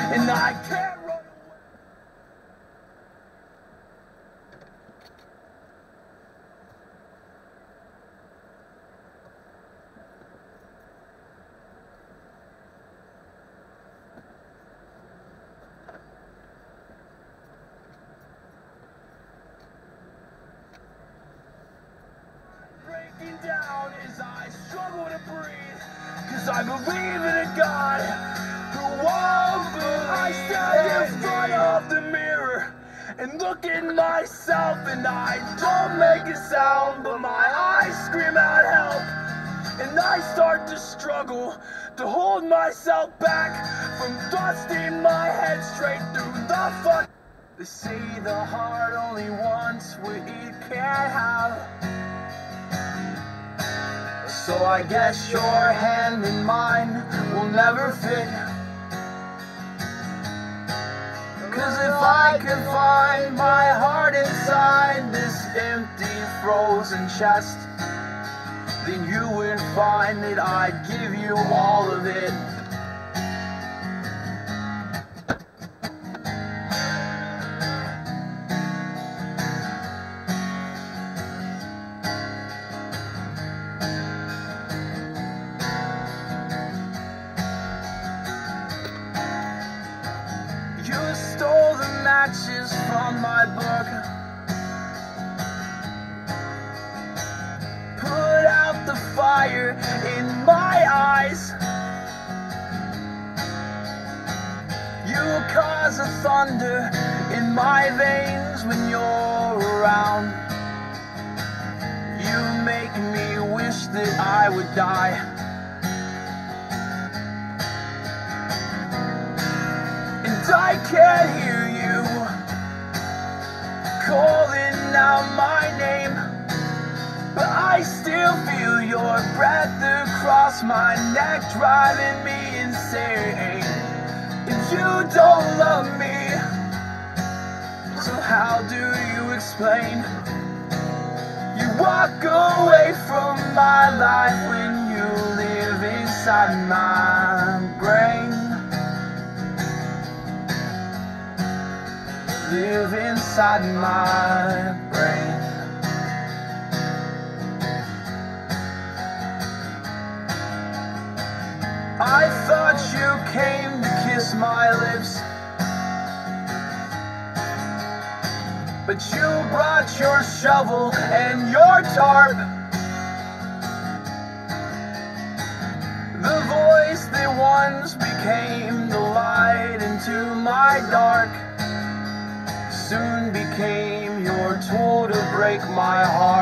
and I can't run away. Breaking down as I struggle to breathe, 'cause I believe in a God who won't believe. I stand in front of the mirror and look at myself, and I don't make a sound, but my eyes scream out help. And I start to struggle to hold myself back from thrusting my head straight through the fuck. They say the heart only wants what it can't have. So I guess your hand in mine will never fit. 'Cause if I could find my heart inside this empty, frozen chest, then you would find that I'd give you all of it. You stole the matches from my book, put out the fire in my eyes. You cause a thunder in my veins when you're around. You make me wish that I would die. And I can't hear you calling out my name, but I still feel your breath across my neck, driving me insane. And you don't love me, so how do you explain? You walk away from my life when you live inside my brain. Live inside my brain. I thought you came to kiss my lips, but you brought your shovel and your tarp. The voice that once became the light into my dark soon became your tool to break my heart.